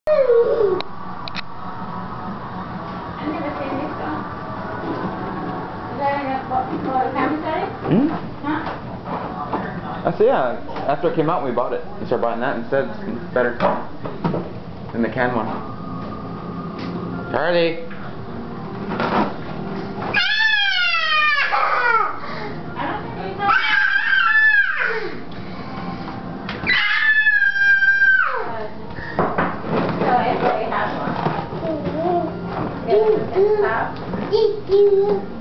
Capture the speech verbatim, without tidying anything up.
I've never seen this one. Is that in a, what we call a family study? Hmm? Huh? I see, yeah. After it came out, we bought it. We started buying that instead. It's better than the can one. Charlie! I don't think we saw So everybody has one. Get it at the top.